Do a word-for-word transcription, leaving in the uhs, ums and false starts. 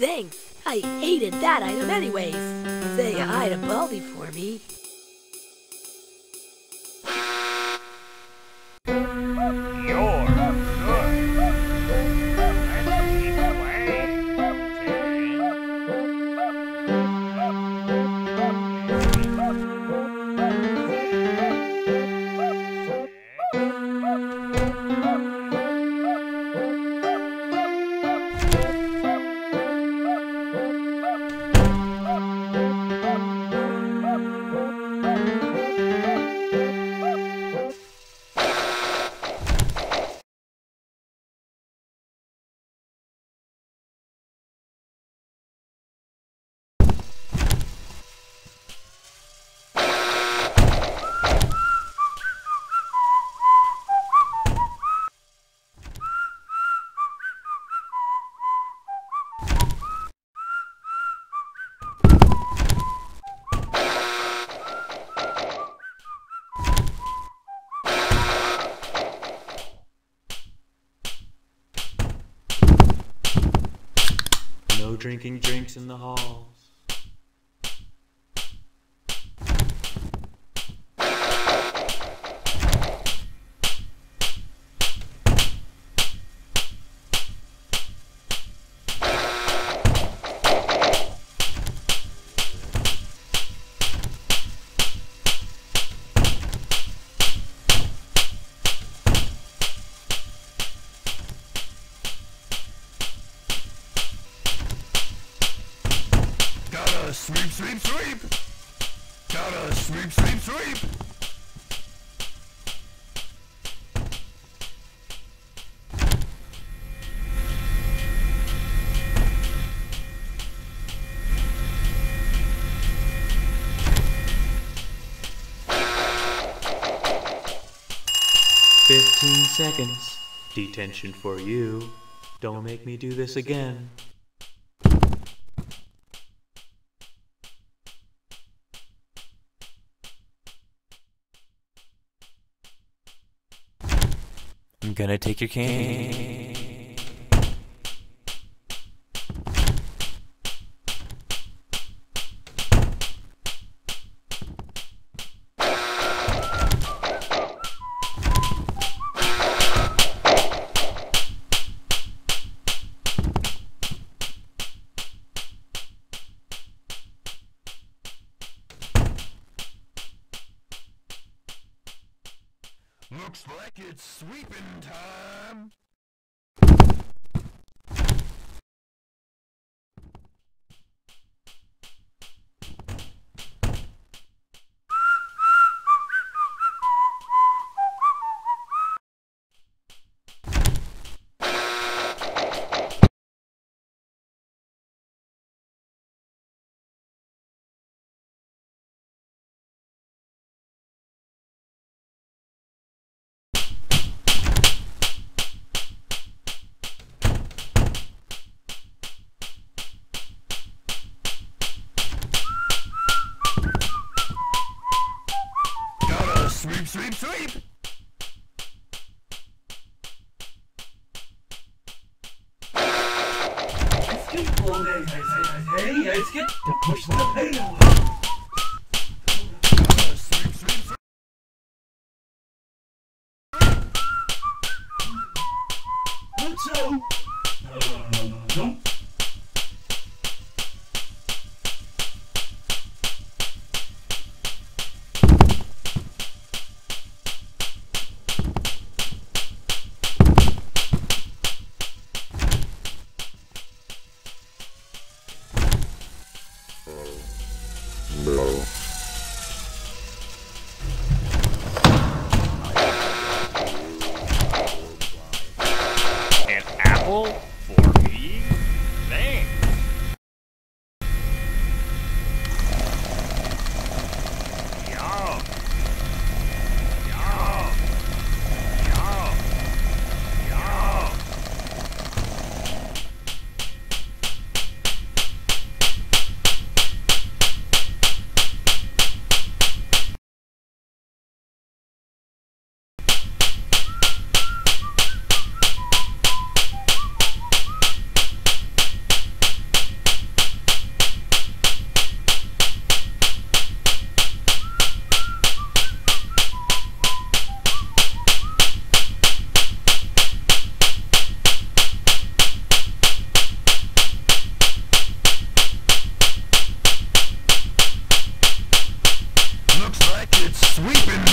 thanks. I hated that item anyways. Say hi to Baldi for me. You're good. Let's keep playing. No drinking drinks in the halls. Sweep, sweep, sweep! Gotta sweep, sweep, sweep! Fifteen seconds. Detention for you. Don't make me do this again. I'm gonna take your cane. Looks like it's sweeping time! Sweep, sweep, sweep! Let's get Baldi. Hey, let's get to push the pedal. Sweep, sweep, sweep! Let's go. Uh, nope. No. An apple for me? It's sweeping